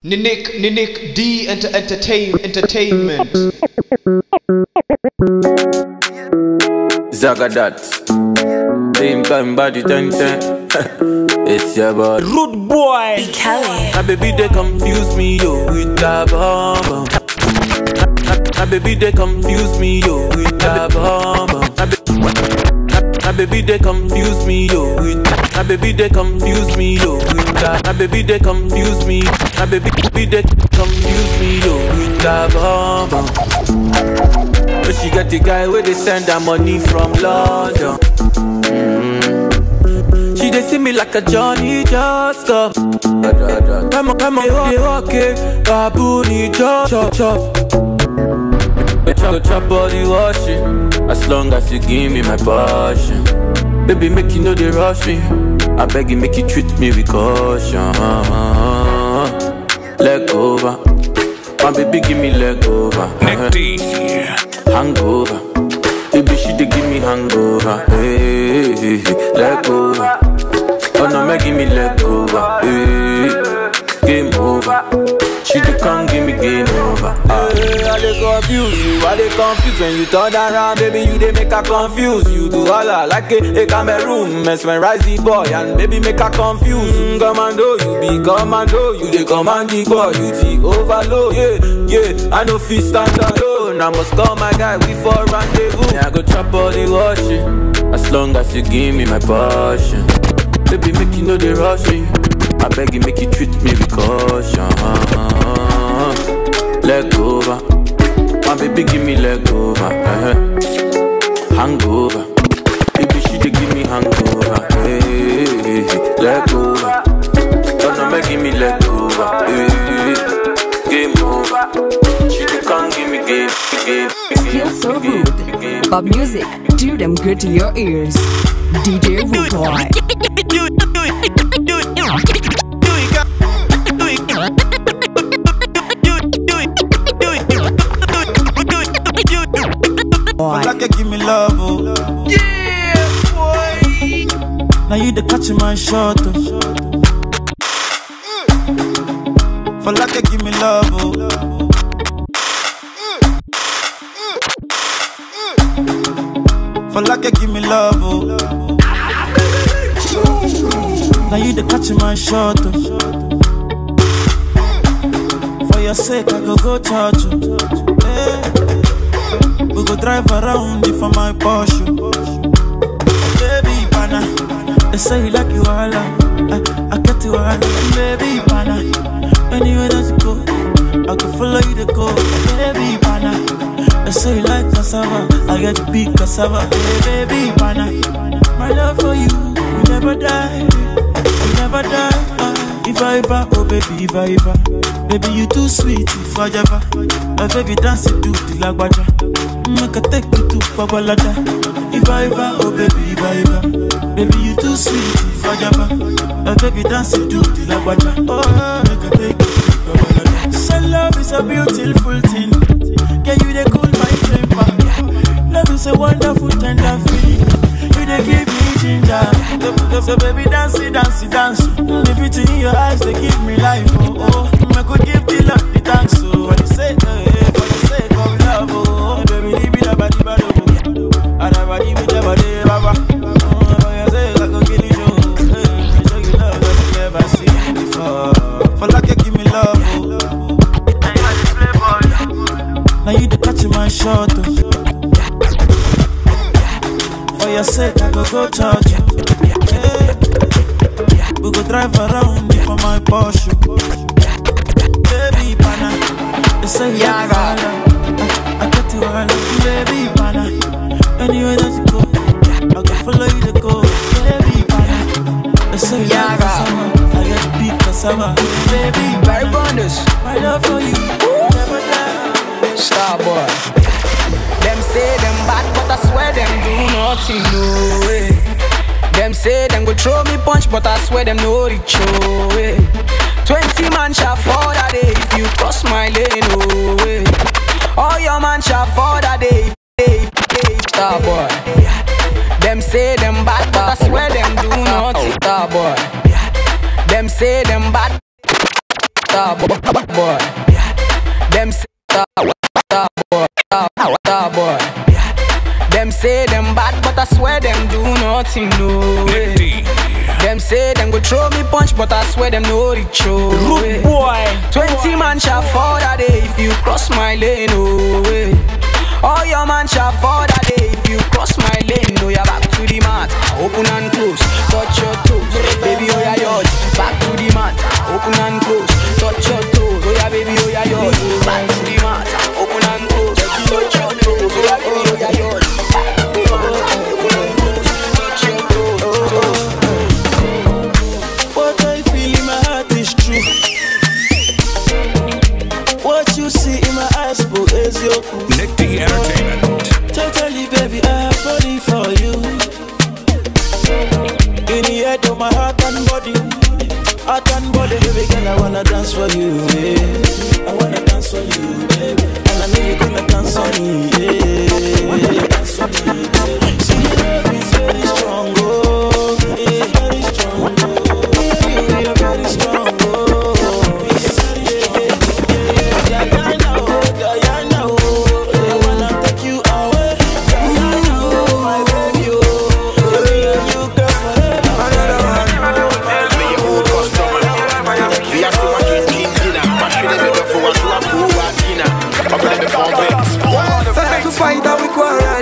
Nick D Entertainment. Zagadat. Same time body 10. It's your boy Rude boy Kelly. My baby they confuse me yo with that bomb. My baby they confuse me yo with that bomb. My baby they confuse me yo with that. My baby they confuse me yo with that. My baby they confuse me. My baby they confuse me yo with that bomb. But she got the guy where they send her money from London. She they see me like a Johnny just come. Come on, they okay. Babooni chop. Go chop all the washing, as long as you give me my passion. Baby, make you know they rush me. I beg you, make you treat me with caution. Leg over, my baby, give me leg over. Hangover, baby, she dey give me hangover. Hey, leg over. Oh no, make give me leg over. Hey, game over. She dey come give me game over. Hey, I dey confuse you, I dey confuse when you turn around, baby. You dey make her confuse. You do all like a Cameroon, mesmerize the boy and baby make her confuse. Commando, you be commando, you dey command the boy, you the overload. Yeah, I no fit stand alone. I must call my guy, we for rendezvous. Yeah, I go chop all the washing, as long as you give me my passion. Baby, make you know they rush me. I beg you, make you treat me with caution. Leg over, my baby, give me leg over. Hangover, baby, she dey give me hangover. Hey, leg over, oh no, make give me leg over. Hey, game over, she dey come give me game. Feels so good. But music, do them good to your ears. DJ Rude Boy. Like you give me love, oh. Yeah, boy. Now you the catch my shot, oh. For like you give me love, oh. For like you give me love, oh. Now you the catch my shot, oh. For your sake I go church, oh. Hey. We go drive around for my Porsche. Baby, pana, they say you like you all. I get you all. Baby, pana, anywhere that you go, I can follow you to go. Baby, pana, they say you like cassava, I get to big cassava. Baby, pana, my love for you will never die, will never die. If I ever, oh baby, if I ever, baby you too sweet, if I ever, my baby dance it to the lagwaja. Make a take you to Babalada. If I ever, oh baby, if I ever, baby you too sweet, if I ever, my baby dance it to the lagwaja. Oh, make a take you to Babalada. So love is a beautiful thing. Can you they cool my temper? Love is a wonderful tender feeling. You they give me ginger. So baby dance it. The beauty in your eyes they give me life. Oh, I could give the love the thanks. So for the sake of love, oh baby, leave me the body bad. I never give me the body, baba. For your sake I could give you show you love that you never seen before. For like you give me love, oh. Now you the catch my shot, oh. For your sake I go church. We go drive around for my Porsche. Baby, pana, they say you like I get you all. Baby, pana, anywhere that you go, I can follow you to go. Baby, pana, they say you like cassava, I get to big cassava. Baby, Barry Bonders. my love for you never die. Star boy. Them say them bad, but I swear them do nothing, no way. Them say them go throw me punch, but I swear them no reach away. 20 man shall fall that day if you cross my lane, no way. All your man shall fall that day. Star boy. Them say them bad, but I swear them do nothing. Star boy. Them say them bad. Star boy. boy. Them say star boy. Them say them bad, but I swear them do nothing, no way. Them say them go throw me punch, but I swear them no reach, oh way. 20 man shall fall that day if you cross my lane, oh way. All your man shall fall that day if you cross my lane. No, you're back to the mat, open and close, touch your toes, baby, oh yeah, yours. Back to the mat, open and close, touch your toes, oh yeah, baby, oh yeah, yours. Back to the mat, open and close, touch your toes, oh yeah, baby, oh yeah, yours. What I feel in my heart is true. What you see in my eyes, boy, is your cool. Nick D Entertainment. Totally, baby, I have fallen for you. In the head of my heart and body, baby girl, I wanna dance for you, yeah. I wanna dance for you, baby. And I know you're gonna dance on me, yeah. I wanna dance for me, baby. See, your love is very strong, oh, yeah, very strong, oh. Yeah, you're very strong, oh, yeah, Diana, oh, I wanna take you away, Diana, oh, my baby, oh, baby, you girl forever. To fight that we quarrel,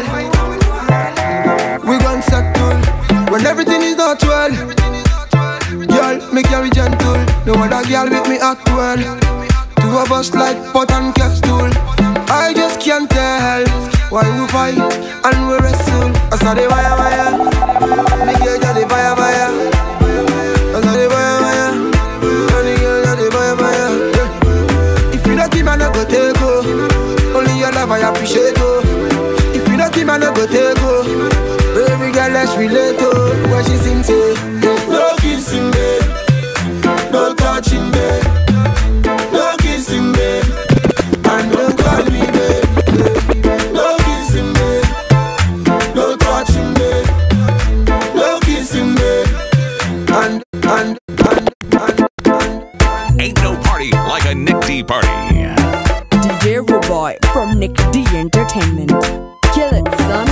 we gon' settle when everything is not well. Girl, make you gentle. No other girl with me act well. Two of us like pot and kettle. I just can't tell why we fight and we wrestle. I saw the fire, make you just the fire. I saw the fire, make you just the fire. If you don't keep, I no go take go. Only your love I appreciate, oh. If you don't keep, I no go take, oh. Baby girl, let's relate, oh. When she sings, oh. No kissing, babe. No touching, babe. No kissing, babe. And don't call me, babe. No kissing, babe. No touching, babe. No kissing, babe. And Ain't no party like a Nick D party. DJ Rude Boy from Nick D Entertainment. Kill it, son.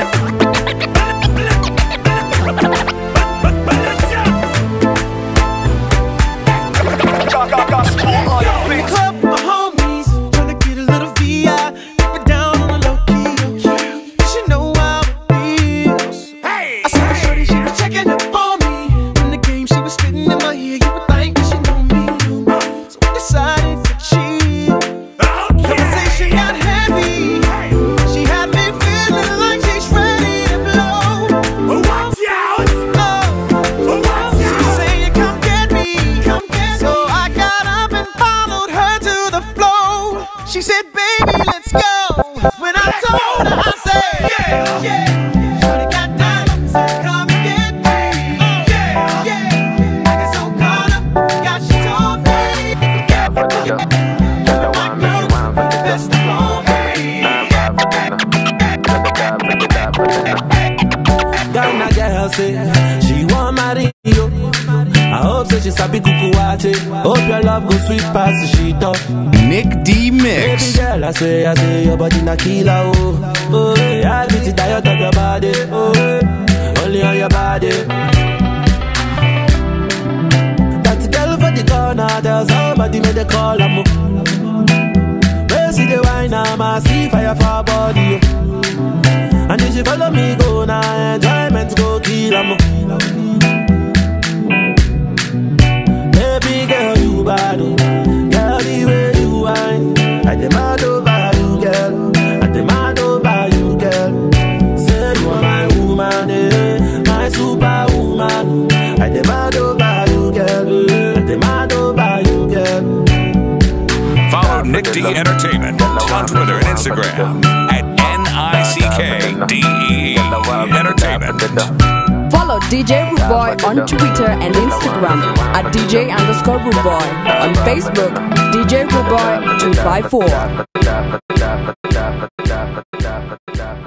Club, my homies, tryna get a little VI, keep it down on the low key. She know how it feels. Hey, I saw shorty, she was checking up on me. In the game, she was spitting in my ear. You would think that she know me, so I decided to cheat. Conversation got heavy. She had me feeling like she's ready to blow. Watch out! She's saying, "Come get me, come get me." So I got up and followed her to the floor. She said, "Baby, let's go." When I told her, I said, "Yeah." Shorty got down and said, "Come and get me." I got so caught up, forgot she told me. Best of all, Ghana girl say she want marry you. I hope so she sabi kukuwache. Hope your love go sweet past the sheet up. Nick D Mix. Baby girl, I say your body na killer, oh. Oh, yeah, I get it tired of your body, oh, only on your body. That girl for the corner, there's somebody made a call, I'm see the wine, I see fire for her body, oh. And if she follow me go now, enjoyment go kill 'em. Baby girl, you bad, oh. Girl, the way you whine, I demand over you, girl. I demand over you, girl. Say you are my woman, eh? My superwoman. I demand over you, girl. I demand over you, girl. Follow Nick D Entertainment on Twitter and Instagram at NICKDE Entertainment. Follow DJ Rude Boy on Twitter and Instagram at DJ_Rude Boy. On Facebook, DJ Rude Boy 254.